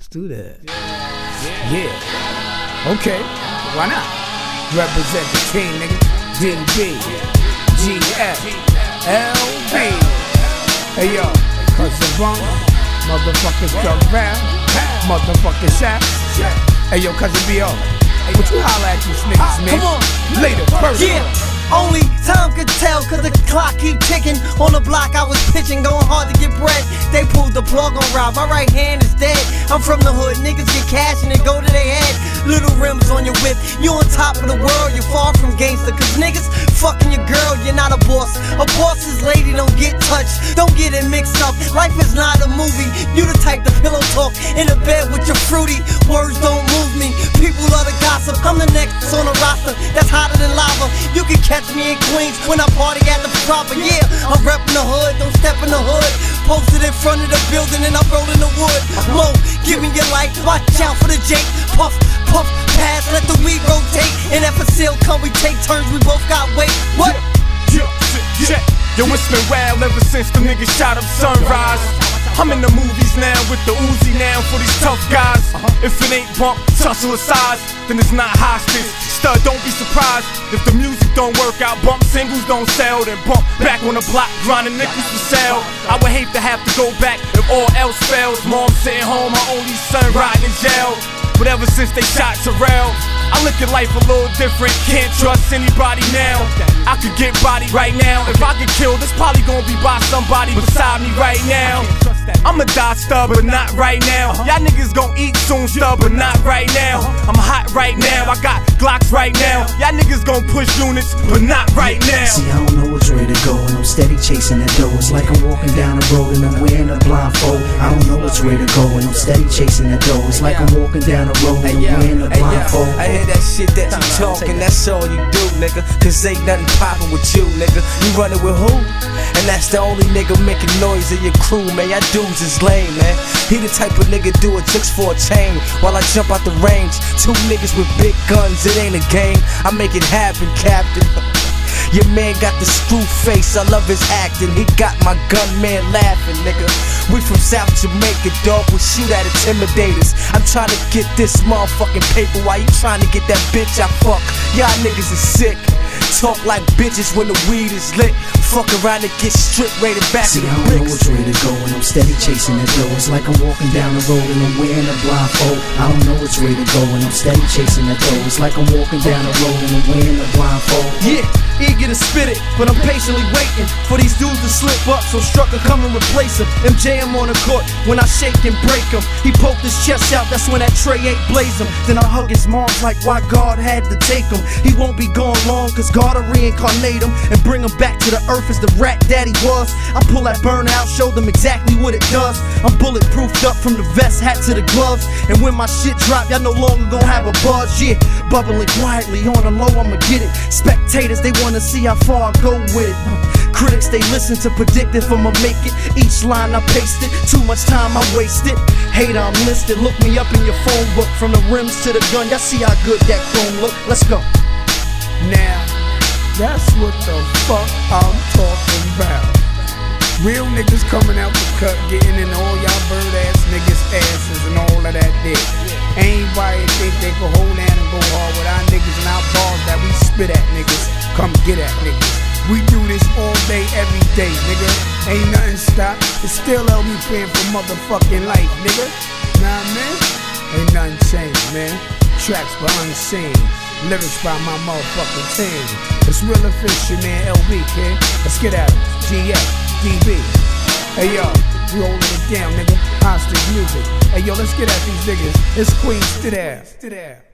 do that. Yeah. Okay. Why not? Represent the king, nigga. DB, GF, LB. Hey yo, cause the bunk, motherfuckers drug round, motherfuckers shot. Hey yo, cousin B.O. What you holla at these niggas, man? Come on. Later, first. Yeah. Only time could tell, cause the clock keep ticking. On the block I was pitching, going hard to get bread. They pulled the plug on Rob, my right hand is dead. I'm from the hood, niggas get cash and they go to their head. Little rims on your whip, you on top of the world, you're far from gangster. Cause niggas fucking your girl, you're not a boss. A boss's lady don't get touched, don't get it mixed up. Life is not a movie, you the type to pillow talk in the bed with your fruity. Words don't move me, people love to gossip. I'm the next on the roster, that's hotter than lava. You can catch me in Queens when I party at the proper. Yeah, I'm reppin' the hood, don't step in the hood. Posted in front of the building and I'm rolling the wood. Mo, give me your life, watch out for the Jake. Puff, puff, pass, let the weed rotate. And if a seal come, we take turns, we both got weight. What? Yo, it's been wild ever since the niggas shot up Sunrise. I'm in the movies now with the Uzi now for these tough guys. If it ain't bump, tussle size, then it's not hostage. Stud, don't be surprised if the music don't work out. Bump singles don't sell, then bump back on the block, grinding nickels for sale. I would hate to have to go back if all else fails. Mom sitting home, my only son riding in jail. But ever since they shot Terrell, I look at life a little different. Can't trust anybody now. I could get bodied right now. If I get killed, it's probably gonna be by somebody beside me right now. I'ma die stub, but not right now. Y'all niggas gon' eat soon, stub, but not right now. I'm hot right now, I got Glocks right now. Y'all niggas gon' push units, but not right now. See, I don't know which way to go, and I'm steady chasing that dough. It's like I'm walking down the road and I'm wearing a blindfold. I don't know which way to go, and I'm steady chasing that dough. It's like I'm walking down the road and I'm wearing a blindfold. I hear that shit that you talking, that's all you do, nigga. Cause ain't nothing poppin' with you, nigga. You running with who? And that's the only nigga making noise in your crew, man. Y'all dudes is lame, man. He the type of nigga do it tricks for a chain while I jump out the range. Two niggas with big guns, it ain't a game. I make it happen, Captain. Your man got the screw face, I love his acting. He got my gunman laughing, nigga. We from South Jamaica, dog, we shoot at intimidators. I'm trying to get this motherfucking paper while you trying to get that bitch I fuck. Y'all niggas is sick. Talk like bitches when the weed is lit. Fuck around and get stripped, rated back See, to the I don't bricks. know which way to go, and I'm steady chasing that dough. It's like I'm walking down the road and I'm wearing a blindfold. I don't know which way to go, and I'm steady chasing that dough. It's like I'm walking down the road and I'm wearing a blindfold. Yeah, eager to spit it, but I'm patiently waiting for these dudes to slip up so Strucker come and replace him. MJ him on the court when I shake and break him. He poked his chest out, that's when that tray 8 blaze him. Then I hug his moms like why God had to take him. He won't be gone long, cause God will reincarnate him and bring him back to the earth as the rat daddy was. I pull that burnout, show them exactly what it does. I'm bulletproofed up from the vest, hat to the gloves. And when my shit drop, y'all no longer gon' have a buzz. Yeah, bubbling quietly, on the low I'ma get it. Spectators, they wanna see how far I go with it. Critics, they listen to predict if I'ma make it. Each line I paste it, too much time I wasted. Hater, I'm listed, look me up in your phone book. From the rims to the gun, y'all see how good that chrome look. Let's go. Now, that's what the fuck I'm talking about. Real niggas coming out the cut, getting in all y'all bird ass niggas' asses and all of that dick. Anybody think they can hold down and go hard with our niggas and our balls that we spit at niggas, come get at niggas. We do this all day, every day, nigga. Ain't nothing stopped. It's still help me paying for motherfucking life, nigga. Nah, man. Ain't nothing changed, man. Tracks by unseen. Lyrics by my motherfucking team. It's real official, man. LB, kid. Let's get at him. GF, DB. Hey, yo. We holding it down, nigga. Hostage music. Hey, yo, let's get at these niggas. It's Queens to there.